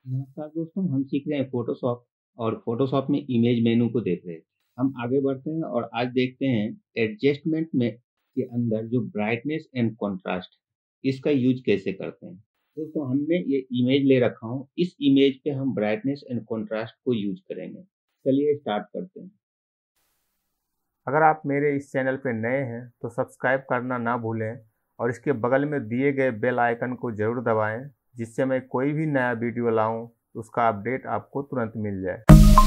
नमस्कार दोस्तों, हम सीख रहे हैं फोटोशॉप और फोटोशॉप में इमेज मेनू को देख रहे हैं। हम आगे बढ़ते हैं और आज देखते हैं एडजस्टमेंट में के अंदर जो ब्राइटनेस एंड कंट्रास्ट इसका यूज कैसे करते हैं। दोस्तों, हमने ये इमेज ले रखा हूँ, इस इमेज पे हम ब्राइटनेस एंड कंट्रास्ट को यूज करेंगे। चलिए स्टार्ट करते हैं। अगर आप मेरे इस चैनल पर नए हैं तो सब्सक्राइब करना ना भूलें और इसके बगल में दिए गए बेल आइकन को ज़रूर दबाएं, जिससे मैं कोई भी नया वीडियो लाऊं तो उसका अपडेट आपको तुरंत मिल जाए।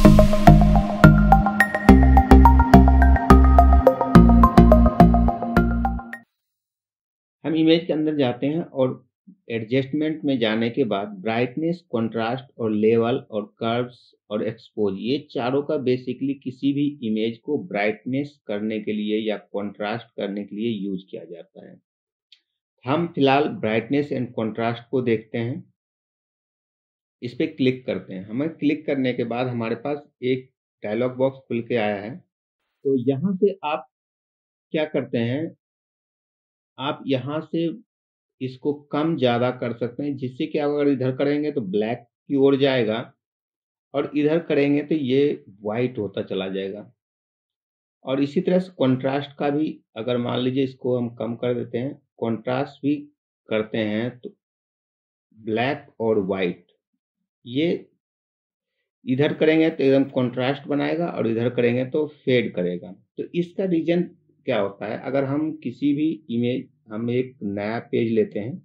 हम इमेज के अंदर जाते हैं और एडजस्टमेंट में जाने के बाद ब्राइटनेस, कंट्रास्ट और लेवल और कर्व्स और एक्सपोज, ये चारों का बेसिकली किसी भी इमेज को ब्राइटनेस करने के लिए या कंट्रास्ट करने के लिए यूज किया जाता है। हम फिलहाल ब्राइटनेस एंड कंट्रास्ट को देखते हैं। इस पे क्लिक करते हैं। हमें क्लिक करने के बाद हमारे पास एक डायलॉग बॉक्स खुल के आया है। तो यहाँ से आप क्या करते हैं, आप यहाँ से इसको कम ज़्यादा कर सकते हैं, जिससे कि आप अगर इधर करेंगे तो ब्लैक की ओर जाएगा और इधर करेंगे तो ये वाइट होता चला जाएगा। और इसी तरह से कंट्रास्ट का भी, अगर मान लीजिए इसको हम कम कर देते हैं, कंट्रास्ट भी करते हैं तो ब्लैक और वाइट, ये इधर करेंगे तो एकदम कंट्रास्ट बनाएगा और इधर करेंगे तो फेड करेगा। तो इसका रीजन क्या होता है, अगर हम किसी भी इमेज, हम एक नया पेज लेते हैं,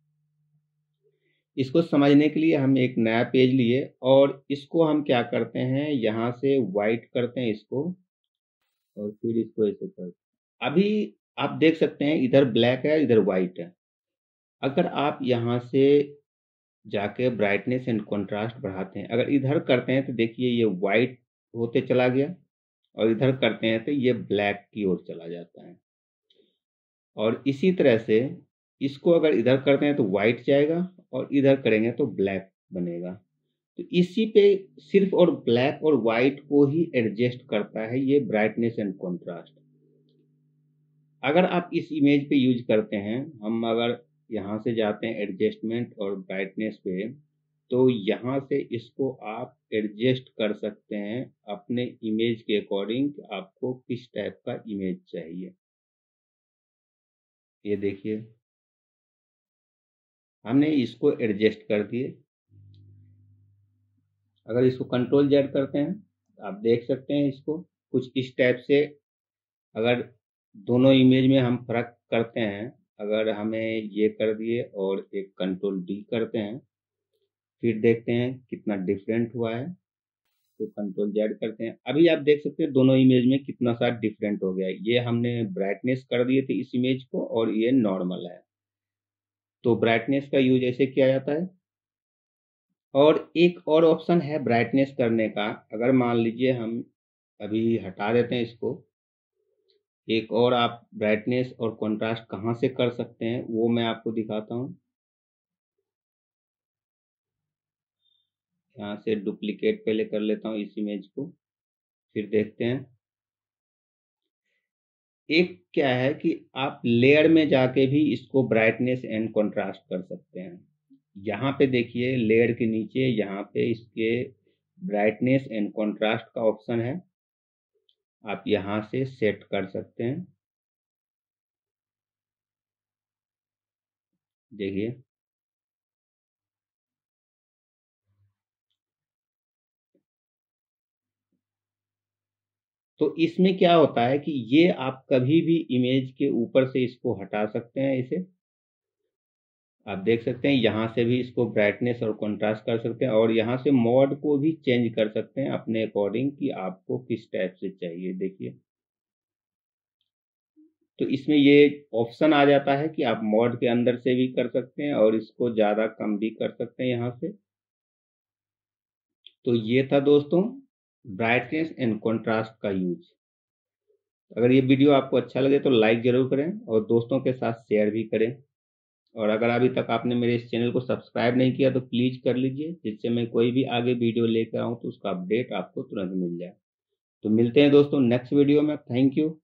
इसको समझने के लिए हम एक नया पेज लिए और इसको हम क्या करते हैं, यहाँ से वाइट करते हैं इसको और फिर इसको ऐसे करते हैं। अभी आप देख सकते हैं इधर ब्लैक है, इधर वाइट है। अगर आप यहाँ से जाके ब्राइटनेस एंड कंट्रास्ट बढ़ाते हैं, अगर इधर करते हैं तो देखिए ये वाइट होते चला गया और इधर करते हैं तो ये ब्लैक की ओर चला जाता है। और इसी तरह से इसको अगर इधर करते हैं तो वाइट जाएगा और इधर करेंगे तो ब्लैक बनेगा। तो इसी पे सिर्फ और ब्लैक और वाइट को ही एडजस्ट करता है ये ब्राइटनेस एंड कंट्रास्ट। अगर आप इस इमेज पे यूज करते हैं, हम अगर यहाँ से जाते हैं एडजस्टमेंट और ब्राइटनेस पे, तो यहाँ से इसको आप एडजस्ट कर सकते हैं अपने इमेज के अकॉर्डिंग, आपको किस टाइप का इमेज चाहिए। ये देखिए हमने इसको एडजस्ट कर दिए। अगर इसको कंट्रोल जेड करते हैं, आप देख सकते हैं इसको कुछ इस टाइप से। अगर दोनों इमेज में हम फर्क करते हैं, अगर हमें ये कर दिए और एक कंट्रोल डी करते हैं, फिर देखते हैं कितना डिफरेंट हुआ है। तो कंट्रोल जेड करते हैं, अभी आप देख सकते हैं दोनों इमेज में कितना सा डिफरेंट हो गया है। ये हमने ब्राइटनेस कर दिए थे इस इमेज को और ये नॉर्मल है। तो ब्राइटनेस का यूज ऐसे किया जाता है। और एक और ऑप्शन है ब्राइटनेस करने का। अगर मान लीजिए हम अभी हटा देते हैं इसको, एक और आप ब्राइटनेस और कंट्रास्ट कहाँ से कर सकते हैं वो मैं आपको दिखाता हूँ। यहाँ से डुप्लीकेट पहले कर लेता हूँ इस इमेज को, फिर देखते हैं। एक क्या है कि आप लेयर में जाके भी इसको ब्राइटनेस एंड कंट्रास्ट कर सकते हैं। यहाँ पे देखिए लेयर के नीचे यहाँ पे इसके ब्राइटनेस एंड कंट्रास्ट का ऑप्शन है, आप यहाँ से सेट कर सकते हैं। देखिए तो इसमें क्या होता है कि ये आप कभी भी इमेज के ऊपर से इसको हटा सकते हैं। इसे आप देख सकते हैं, यहाँ से भी इसको ब्राइटनेस और कंट्रास्ट कर सकते हैं और यहाँ से मोड को भी चेंज कर सकते हैं अपने अकॉर्डिंग कि आपको किस टाइप से चाहिए। देखिए तो इसमें ये ऑप्शन आ जाता है कि आप मोड के अंदर से भी कर सकते हैं और इसको ज़्यादा कम भी कर सकते हैं यहाँ से। तो ये था दोस्तों ब्राइटनेस एंड कंट्रास्ट का यूज। अगर ये वीडियो आपको अच्छा लगे तो लाइक ज़रूर करें और दोस्तों के साथ शेयर भी करें। और अगर अभी तक आपने मेरे इस चैनल को सब्सक्राइब नहीं किया तो प्लीज़ कर लीजिए, जिससे मैं कोई भी आगे वीडियो लेकर आऊँ तो उसका अपडेट आपको तुरंत मिल जाए। तो मिलते हैं दोस्तों नेक्स्ट वीडियो में। Thank you.